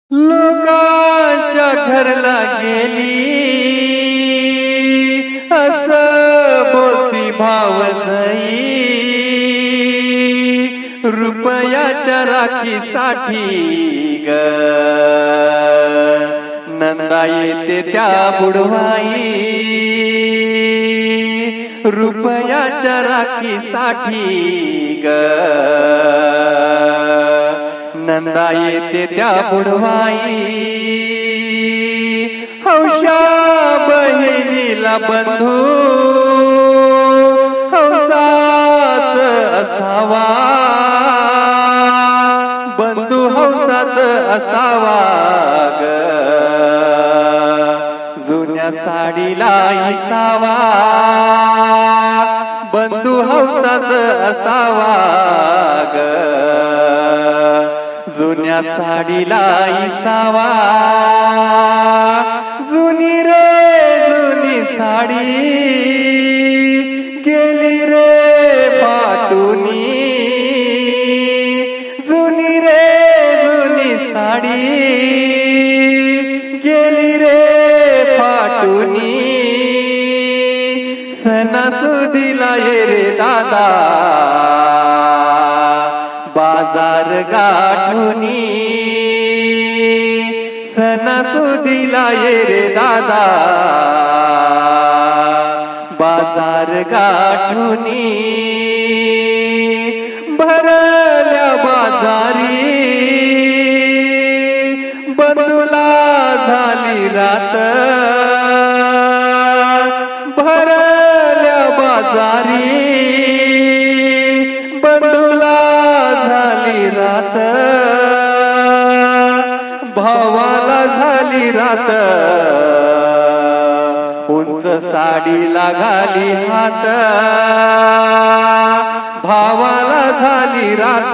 लोकांच्या घरला गेली असं बोलती भावजाई, रुपयाच्या राखीसाठी ग नंदा येते त्या बुडवाई, रुपयाच्या राखीसाठी ग नंदा येते त्या बुडवाई। हौशा बहिणीला बंधू हौसात असावा, बंधू हौसात असावा ग जुन्या साडीला इसावा, बंधू हौसात असावा ग जुन्या साडीला इसावा। जुनी रे जुनी साडी गेली रे फाटुनी, जुनी रे जुनी साडी गेली रे फाटुनी। सणासुदीला ये रे दादा बाजार गाठुनी, सणासुदीला ये रे दादा बाजार गाठुनी। भरल्या बाजारी बंधूला झाली रात, भरल्या बाजारी बंधूला झाली रात, भावाला झाली रात, उंच साडीला घाली हात, भावाला झाली रात,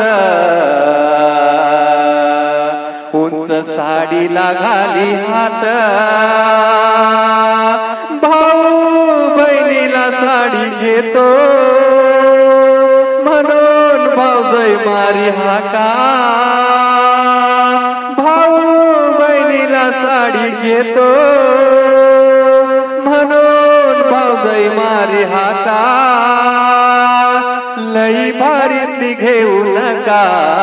उंच साडीला घाली हात। भाऊ बहिणीला साडी घेतो म्हणून भाऊजाई मारी हाका, भाऊ बहिणीला साडी घेतो म्हणून भाऊजाई मारी हाका। लई भारीतली घेऊ नका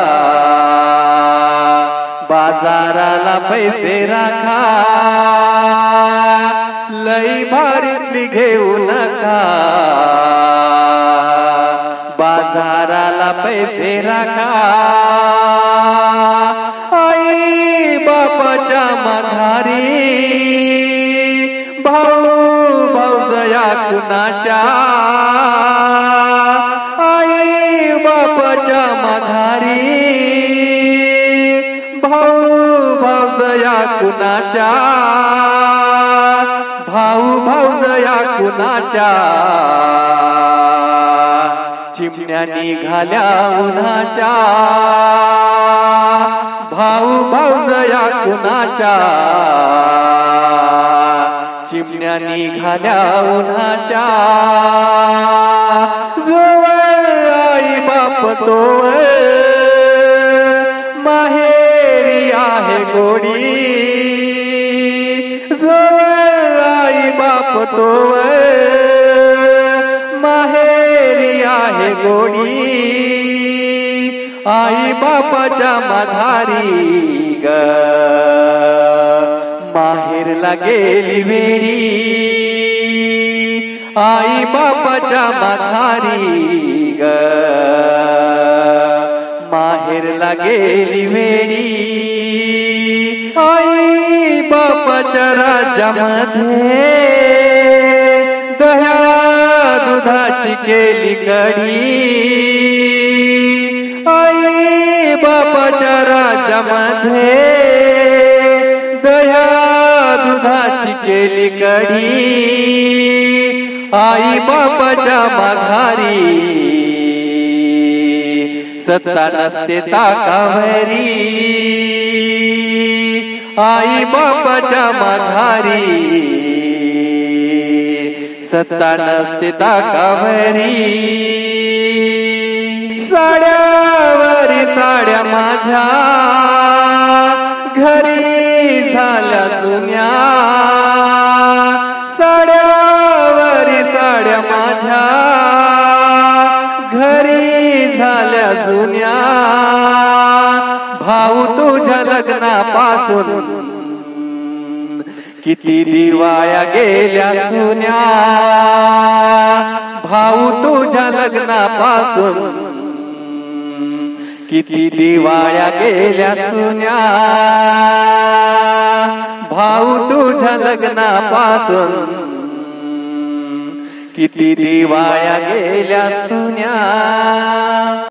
बाजाराला पैसे राखा, लई भारीतली घेऊ नका बाजाराला पैसे राखा। आई बापाच्या माघारी भाऊ भाऊजया कुणाच्या, आई बापाच्या माघारी भाऊ भाऊजया कुणाच्या, भाऊ भाऊजया कुणाच्या। चिमण्या निघाल्या उन्हाच्या भाऊ भाऊजया कुणाच्या, चिमण्या निघाल्या उन्हाच्या। जवळ आई बाप तोवर माहेरी आहे गोडी, जवळ आई बाप तोवर माहेरी आहे गोडी। आई बापाच्या माघारी ग माहेरला गेली वेडी, आई बापाच्या माघारी ग माहेरला गेली वेडी। आई बापाच्या राज्यामध्ये दह्या दुधाची केली कडी, आई बापाच्या राज्यामध्ये दह्या दुधाची केली कडी। आई बापाच्या माघारी सत्ता नसते ताकावरी, आई बापाच्या माघारी सत्ता नसते ताकावरी। साड्यावरी साड्या माझ्या घरी जुन्या भाऊ तुझ्या लग्नापासून किती दिवाळ्या गेल्या सुन्या भाऊ तुझ्या लग्नापासून किती दिवाळ्या गेल्या सुन्या भाऊ तुझ्या लग्नापासून किती दिवाळ्या गेल्या सुन्या।